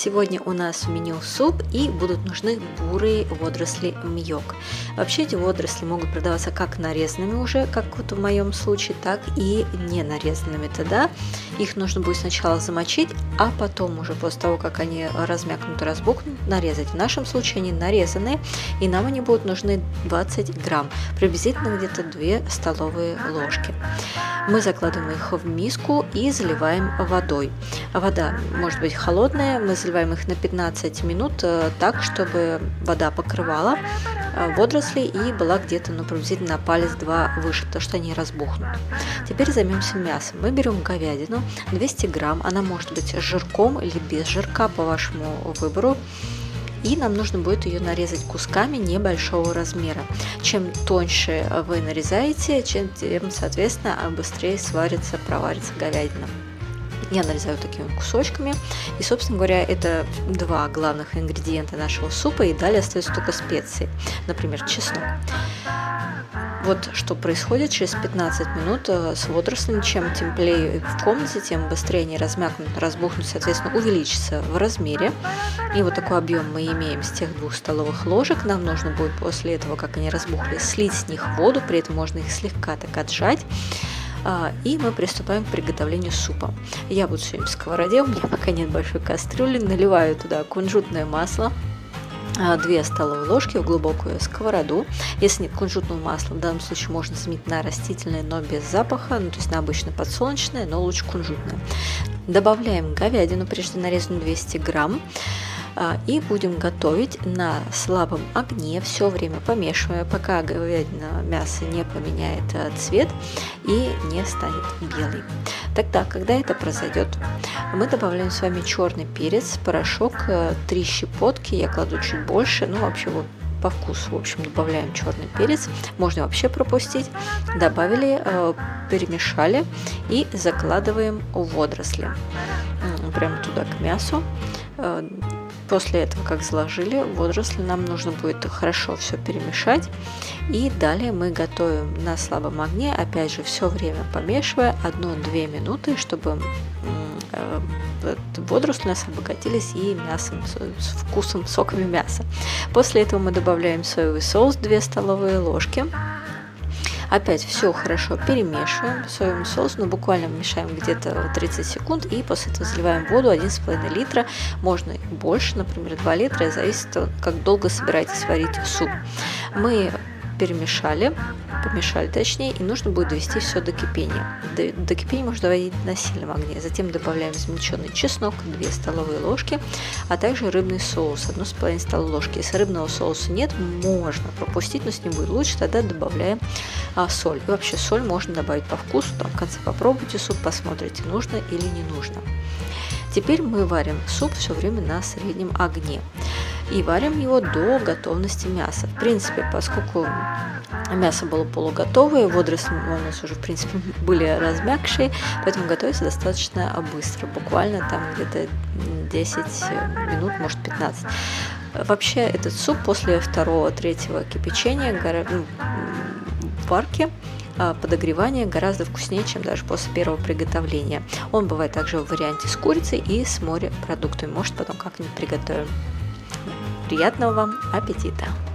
Сегодня у нас в меню суп и будут нужны бурые водоросли мьёк. Вообще эти водоросли могут продаваться как нарезанными уже, как вот в моем случае, так и не нарезанными. Тогда их нужно будет сначала замочить, а потом уже после того, как они размякнут и разбухнут, нарезать. В нашем случае они нарезанные, и нам они будут нужны 20 грамм, приблизительно где-то 2 столовые ложки. Мы закладываем их в миску и заливаем водой. Вода может быть холодная, мы заливаем их на 15 минут так, чтобы вода покрывала водоросли и была где-то приблизительно на палец-два выше, потому что они разбухнут. Теперь займемся мясом. Мы берем говядину 200 грамм, она может быть с жирком или без жирка по вашему выбору. И нам нужно будет ее нарезать кусками небольшого размера. Чем тоньше вы нарезаете, тем, соответственно, быстрее сварится, проварится говядина. Я нарезаю такими кусочками. И, собственно говоря, это два главных ингредиента нашего супа. И далее остаются только специи, например, чеснок. Вот что происходит через 15 минут с водорослями. Чем теплее в комнате, тем быстрее они размякнут, разбухнут, соответственно, увеличатся в размере. И вот такой объем мы имеем с тех 2 столовых ложек. Нам нужно будет после этого, как они разбухли, слить с них воду, при этом можно их слегка так отжать. И мы приступаем к приготовлению супа. Я буду сегодня в сковороде, у меня пока нет большой кастрюли, наливаю туда кунжутное масло, 2 столовые ложки в глубокую сковороду. Если нет кунжутного масла, в данном случае можно заменить на растительное, но без запаха, то есть на обычно подсолнечное, но лучше кунжутное. Добавляем говядину, прежде нарезанную 200 грамм. И будем готовить на слабом огне, все время помешивая, пока говядина, мясо не поменяет цвет и не станет белой. Тогда, когда это произойдет, мы добавляем с вами черный перец, порошок, 3 щепотки, я кладу чуть больше, вообще вот по вкусу, в общем, добавляем черный перец, можно вообще пропустить, добавили, перемешали и закладываем водоросли прямо туда к мясу. После этого, как заложили водоросли, нам нужно будет хорошо все перемешать. И далее мы готовим на слабом огне, опять же, все время помешивая 1-2 минуты, чтобы водоросли у нас обогатились и мясом, с вкусом, соками мяса. После этого мы добавляем соевый соус 2 столовые ложки. Опять все хорошо перемешиваем соевым соусом, буквально мешаем где-то 30 секунд и после этого заливаем воду 1,5 литра, можно больше, например 2 литра, зависит от того, как долго собираетесь варить суп. Мы помешали точнее, и нужно будет довести все до кипения. До кипения можно доводить на сильном огне. Затем добавляем измельченный чеснок 2 столовые ложки, а также рыбный соус 1,5 столовой ложки. Если рыбного соуса нет, можно пропустить, но с ним будет лучше, тогда добавляем соль. И вообще соль можно добавить по вкусу, там в конце попробуйте суп, посмотрите, нужно или не нужно. Теперь мы варим суп все время на среднем огне и варим его до готовности мяса. В принципе, поскольку мясо было полуготовое, водоросли у нас уже в принципе были размякшие, поэтому готовится достаточно быстро, буквально там где-то 10 минут, может 15. Вообще этот суп после 2-3 кипячения, варки, подогревания гораздо вкуснее, чем даже после первого приготовления. Он бывает также в варианте с курицей и с морепродуктами. Может, потом как-нибудь приготовим. Приятного вам аппетита!